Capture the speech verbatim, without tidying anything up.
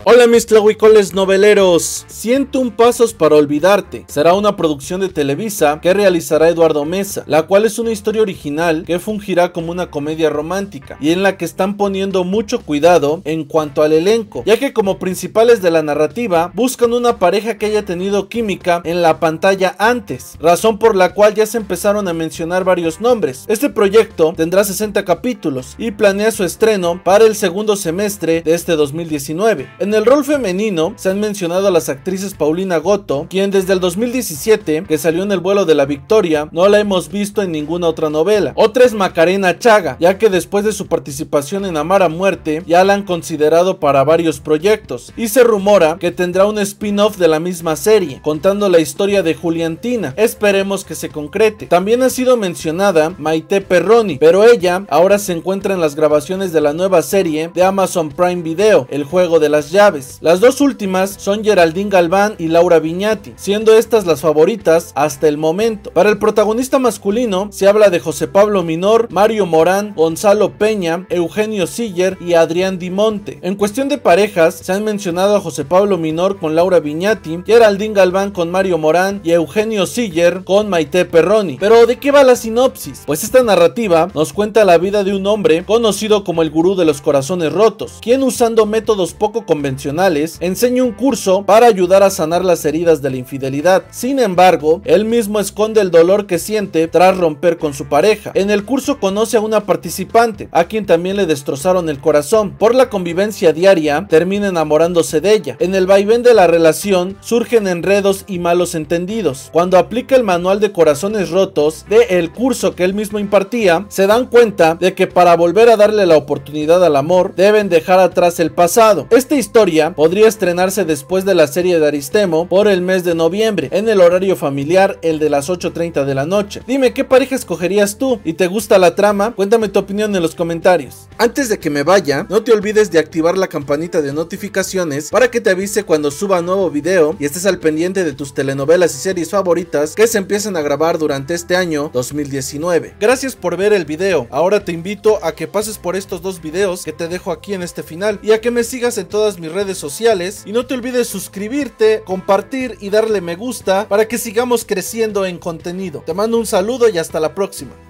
Hola mis tlahuicoles noveleros, ciento un pasos para olvidarte será una producción de Televisa que realizará Eduardo Meza, la cual es una historia original que fungirá como una comedia romántica y en la que están poniendo mucho cuidado en cuanto al elenco, ya que como principales de la narrativa buscan una pareja que haya tenido química en la pantalla antes, razón por la cual ya se empezaron a mencionar varios nombres. Este proyecto tendrá sesenta capítulos y planea su estreno para el segundo semestre de este dos mil diecinueve. En el rol femenino se han mencionado a las actrices Paulina Goto, quien desde el dos mil diecisiete, que salió en El vuelo de la victoria, no la hemos visto en ninguna otra novela. Otra es Macarena Chaga, ya que después de su participación en Amar a Muerte ya la han considerado para varios proyectos, y se rumora que tendrá un spin-off de la misma serie, contando la historia de Juliantina. Esperemos que se concrete. También ha sido mencionada Maite Perroni, pero ella ahora se encuentra en las grabaciones de la nueva serie de Amazon Prime Video, El juego de las llaves. Las dos últimas son Geraldine Galván y Laura Viñati, siendo estas las favoritas hasta el momento. Para el protagonista masculino se habla de José Pablo Minor, Mario Morán, Gonzalo Peña, Eugenio Siller y Adrián Dimonte. En cuestión de parejas se han mencionado a José Pablo Minor con Laura Viñati, Geraldine Galván con Mario Morán y Eugenio Siller con Maite Perroni. Pero ¿de qué va la sinopsis? Pues esta narrativa nos cuenta la vida de un hombre conocido como el gurú de los corazones rotos, quien usando métodos poco convencionales enseña un curso para ayudar a sanar las heridas de la infidelidad. Sin embargo, él mismo esconde el dolor que siente tras romper con su pareja. En el curso conoce a una participante, a quien también le destrozaron el corazón. Por la convivencia diaria, termina enamorándose de ella. En el vaivén de la relación, surgen enredos y malos entendidos. Cuando aplica el manual de corazones rotos de el curso que él mismo impartía, se dan cuenta de que para volver a darle la oportunidad al amor, deben dejar atrás el pasado. Esta historia podría estrenarse después de la serie de Aristemo por el mes de noviembre, en el horario familiar, el de las ocho treinta de la noche. Dime, ¿qué pareja escogerías tú? ¿Y te gusta la trama? Cuéntame tu opinión en los comentarios. Antes de que me vaya, no te olvides de activar la campanita de notificaciones para que te avise cuando suba nuevo video y estés al pendiente de tus telenovelas y series favoritas que se empiezan a grabar durante este año dos mil diecinueve. Gracias por ver el video. Ahora te invito a que pases por estos dos videos que te dejo aquí en este final y a que me sigas en todas mis redes sociales, y no te olvides suscribirte, compartir y darle me gusta para que sigamos creciendo en contenido. Te mando un saludo y hasta la próxima.